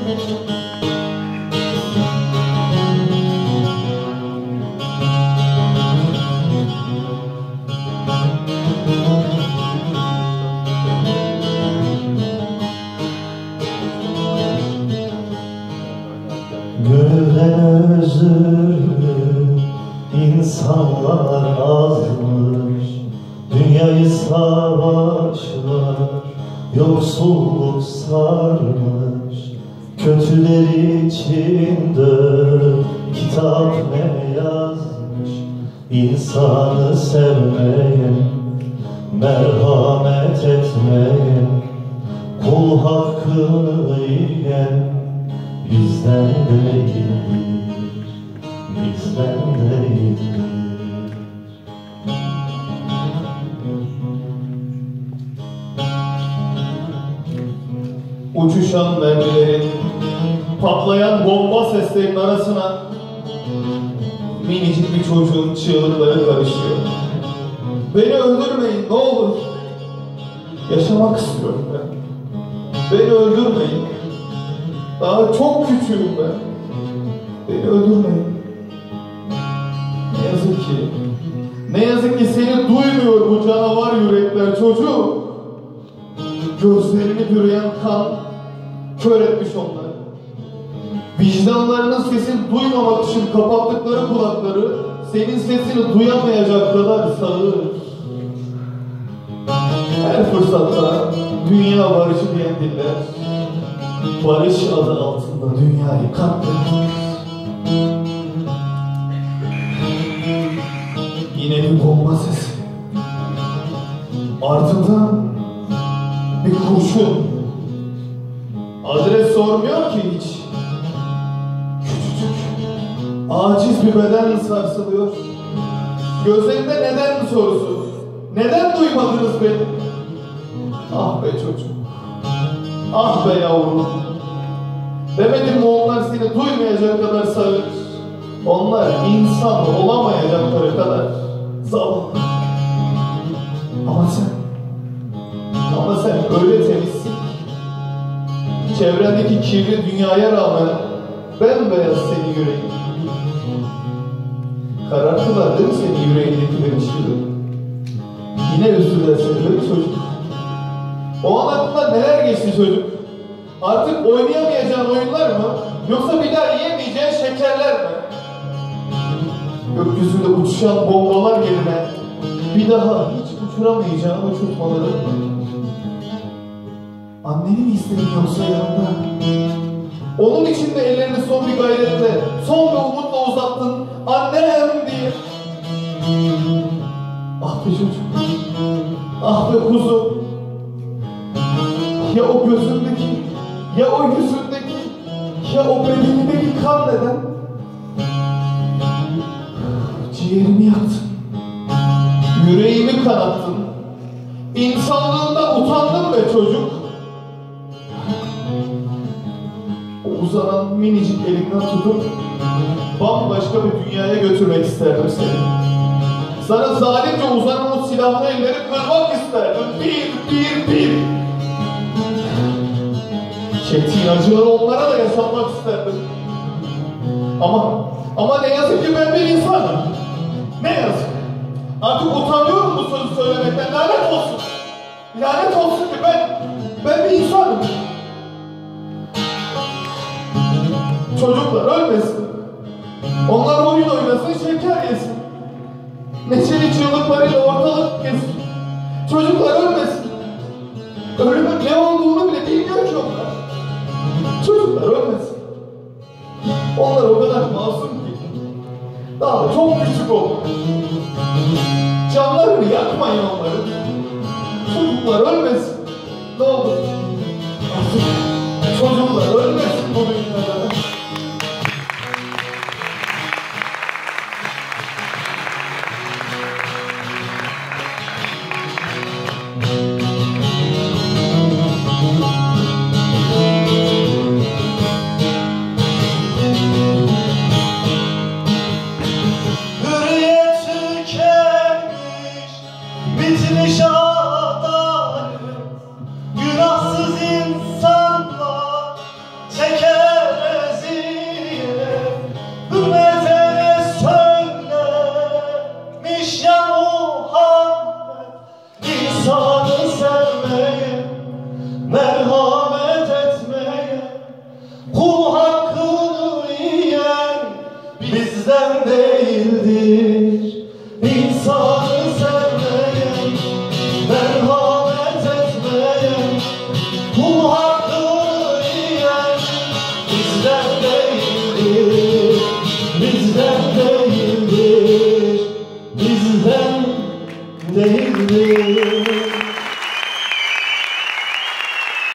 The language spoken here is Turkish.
Gönülden özürlü insanlar azmış, dünyayı savaşlar, yoksulluk sarmış. Kötüler içinde kitap ne yazmış? İnsanı sevmeyen, merhamet etmeyen, kul hakkını yiyen bizden değildir, bizden değildir. Uçuşan mermilerin, patlayan bomba seslerinin arasına minicik bir çocuğun çığlıkları karışıyor. Beni öldürmeyin ne olur. Yaşamak istiyorum ben. Beni öldürmeyin. Daha çok küçüğüm ben. Beni öldürmeyin. Ne yazık ki, ne yazık ki seni duymuyor bu canavar yürekler çocuğum. Gözlerini bürüyen kan kör etmiş onları. Vicdanlarının sesini duymamak için kapattıkları kulakları senin sesini duyamayacak kadar sağır. Her fırsatta dünya barışı diyen diller barış adı altında dünyayı katletmiş. Yine bir bomba sesi. Ardından bir kurşun. Adres sormuyor ki hiç. Küçücük, aciz bir beden sarsılıyor. Gözlerinde neden sorusu. Neden duymadınız beni? Ah be çocuğum. Ah be yavrum. Demedim mi onlar seni duymayacak kadar sağır. Onlar insan olamayacakları kadar zavallı. Ama sen öyle temizsin ki, çevrendeki kirli dünyaya rağmen bembeyaz senin yüreğin. Kararttılar değil mi senin yüreğindekileri ışığı? Yine üzdüler seni değil mi çocuk? O an aklından neler geçti çocuk? Artık oynayamayacağın oyunlar mı? Yoksa bir daha yiyemeyeceğin şekerler mi? Gökyüzünde uçuşan bombalar yerine bir daha hiç uçuramayacağın uçurtmaları mı? Anneni mi istedin yoksa yanında? Onun için de ellerini son bir gayretle, son bir umutla uzattın. Annem diye. Ah be çocuk. Ah be kuzum. Ya o gözündeki, ya o yüzündeki, ya o bedenindeki kan neden? Ciğerimi yaktın. Yüreğimi kanattın. İnsanlığından utandım be çocuk. O uzanan minicik elinden tutup bambaşka bir dünyaya götürmek isterdim seni. Sana zalimce uzanan o silahlı elleri kırmak isterdim. Bir. Çektiğin acıları onlara da yaşatmak isterdim. Ama ne yazık ki ben bir insanım. Ne yazık. Artık utanıyorum bu sözü söylemekten. Lanet olsun. Lanet olsun ki ben bir insanım. Çocuklar ölmesin. Onlar oyun oynasın, şeker yesin. Neşeli çığlıklarıyla ortalık gezsin. Çocuklar ölmesin. Ölümün ne olduğunu bile bilmiyor ki onlar. Çocuklar ölmesin. Onlar o kadar masum ki. Daha da çok küçük olur. Canlarını yakmayın onları. Çocuklar ölmesin. Ne olur. Artık çocuklar ölmesin bu dünyada. Hürriyet tükenmiş, bitmiş adalet. ya Muhammed, insanı sevmeye, merhamet etmeye, kul hakkını yiyen bizden değildir. İnsan